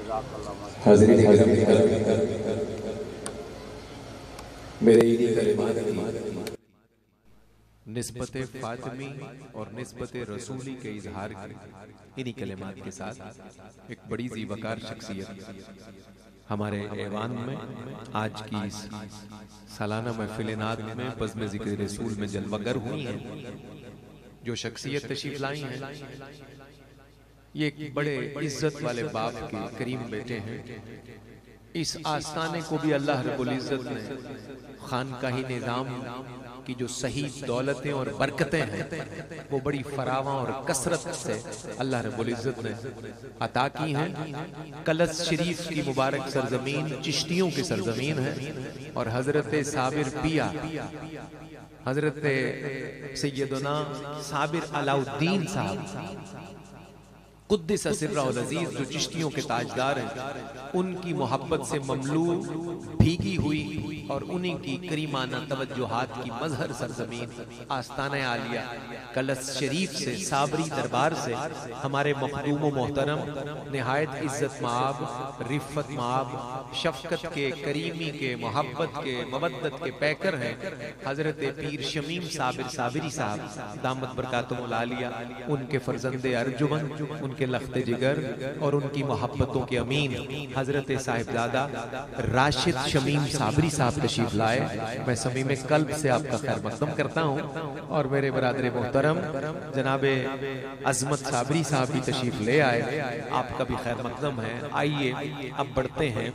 حاضرین گرامی، میرے انہی کلمات کی نسبت فاطمی اور نسبت رسولی کے اظہار کی انہی کلمات کے ساتھ ایک بڑی زیبکار شخصیت ہمارے ایوان میں آج کی اس سالانہ محفل نعت میں بزم ذکر رسول میں جلوہ گر ہوئی ہیں، جو شخصیت تشریف لائی ہیں۔ یہ ایک بڑے عزت والے باپ کے کریم بیٹے ہیں۔ اس آستانے کو بھی اللہ رب العزت نے خانقاہی نظام کی جو صحیح دولتیں اور برکتیں ہیں وہ بڑی فراواں اور کثرت سے اللہ رب العزت نے عطا کی ہیں۔ کلس شریف کی مبارک سرزمین چشتیوں کی سرزمین ہے، اور حضرت صابر پیا، حضرت سیدنا صابر علاء الدین صاحب قدس سرہ العزیز جو چشتیوں کے تاجدار ہیں، ان کی محبت سے مملوء بھیگی ہوئی اور انہی کی کریمانہ توجہات کی مظہر سرزمین آستانہ عالیہ کلس شریف سے، صابری دربار سے ہمارے مخدوم و محترم نہایت عزت مآب، رفت مآب، شفقت کے، کریمی کے، محبت کے، مودت کے پیکر ہیں حضرت پیر شمیم صابر صابری صاحب دامت برکاتہم العالیہ، ان کے فرزند ارجمند، ان کے لخت جگر اور ان کی محبتوں کے امین حضرت صاحبزادہ راشد شمیم صابری صاحب تشریف لائے۔ میں صمیم قلب سے آپ کا خیر مقدم کرتا ہوں، اور میرے برادر محترم جناب عظمت صابری صاحب بھی تشریف لے آئے، آپ کا بھی خیر مقدم ہے۔ آئیے اب بڑھتے ہیں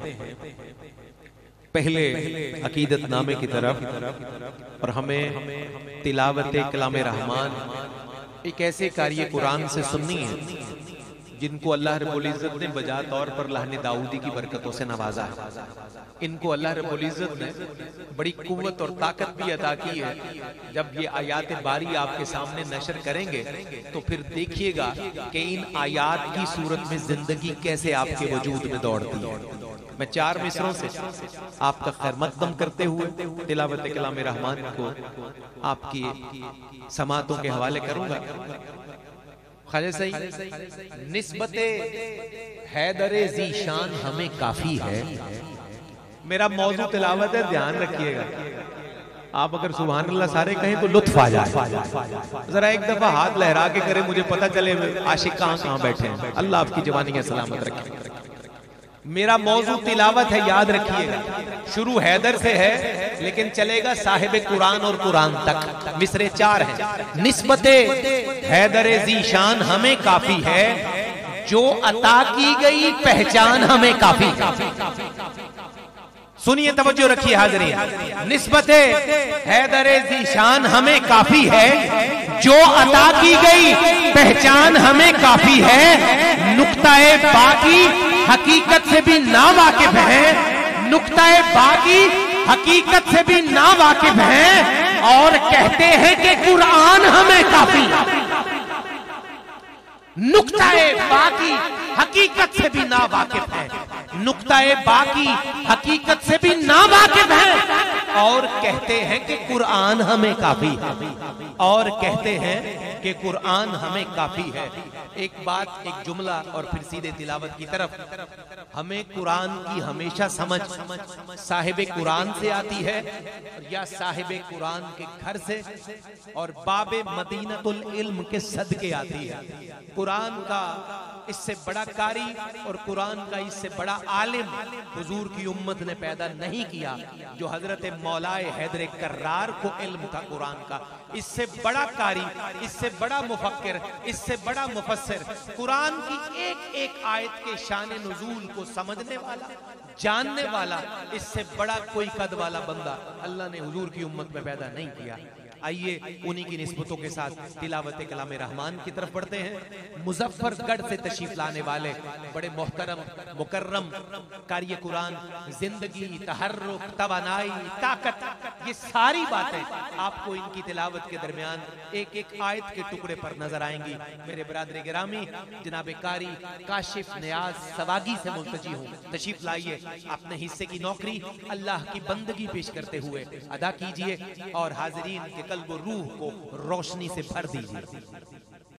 پہلے عقیدت نامے کی طرف، اور ہمیں تلاوت کلام رحمان ایک ایسے قاری قرآن سے سننی ہے جن کو اللہ رب العزت نے بجا طور پر لہن داؤدی کی برکتوں سے نوازا ہے۔ ان کو اللہ رب العزت نے بڑی قوت اور طاقت بھی عطا کی ہے۔ جب یہ آیات باری آپ کے سامنے نشر کریں گے تو پھر دیکھیے گا کہ ان آیات کی صورت میں زندگی کیسے آپ کے وجود میں دوڑتی ہے۔ میں 4 مصروں سے آپ کا خیر مقدم کرتے ہوئے تلاوت کلام رحمان کو آپ کی سماعتوں کے حوالے کروں گا۔ خواجہ صحیح، نسبت حیدر ذیشان ہمیں کافی ہے۔ میرا موضوع تلاوت ہے، دھیان رکھیے گا۔ آپ اگر سبحان اللہ سارے کہیں تو لطف آ جائے، ذرا ایک دفعہ ہاتھ لہرا کے کریں، مجھے پتہ چلے عاشق کہاں بیٹھے ہیں۔ اللہ آپ کی جوانی سلامت رکھے۔ میرا موضوع تلاوت ہے، یاد رکھیے گا۔ شروع حیدر سے ہے لیکن چلے گا صاحب قرآن اور قرآن تک۔ مصرے 4 ہیں۔ نسبت حیدر ذیشان ہمیں کافی ہے، جو عطا کی گئی پہچان ہمیں کافی ہے۔ سنیے، توجہ رکھیے حاضرین۔ نسبت حیدر ذیشان ہمیں کافی ہے، جو عطا کی گئی پہچان ہمیں کافی ہے۔ نقطہ باقی حقیقت سے بھی ناواقف ہیں، نقطہ باقی حقیقت سے بھی ناواقف ہیں، اور کہتے ہیں کہ قرآن ہمیں کافی ہے۔ نقطہ باقی حقیقت سے بھی ناواقف ہے، نقطہ باقی حقیقت سے بھی ناواقف ہے، اور کہتے ہیں کہ قرآن ہمیں کافی ہے، اور کہتے ہیں کہ قرآن ہمیں کافی ہے۔ ایک بات، ایک جملہ، اور پھر سیدھے تلاوت کی طرف۔ ہمیں قرآن کی ہمیشہ سمجھ صاحب قرآن سے آتی ہے یا صاحب قرآن کے گھر سے اور باب مدینۃ العلم کے صدقے آتی ہے۔ قرآن کا اس سے بڑا قاری اور قرآن کا اس سے بڑا عالم حضور کی امت نے پیدا نہیں کیا، جو حضرت مولائے حیدر کرار کو علم تھا قرآن کا۔ اس سے بڑا قاری، اس سے بڑا مفکر، اس سے بڑا مفسر، قرآن کی ایک ایک آیت کے شان نزول کو سمجھنے والا، جاننے والا، اس سے بڑا کوئی قد والا بندہ اللہ نے حضور کی امت میں پیدا نہیں کیا۔ آئیے انہی کی نسبتوں کے ساتھ تلاوت کلام رحمان کی طرف بڑھتے ہیں۔ مظفر گڑھ سے تشریف لانے والے بڑے محترم مکرم قاری قرآن، زندگی، تحرک، توانائی، طاقت، یہ ساری باتیں آپ کو ان کی تلاوت کے درمیان ایک ایک آیت کے ٹکڑے پر نظر آئیں گی۔ میرے برادر گرامی جناب قاری کاشف نیاز سواگی سے ملتجی ہوں، تشریف لائیے، اپنے حصے کی نوکری اللہ کی بندگی پیش کرتے ہوئے ادا کیجئے، اور حاضرین کے قلب و روح کو روشنی سے بھر دیجئے۔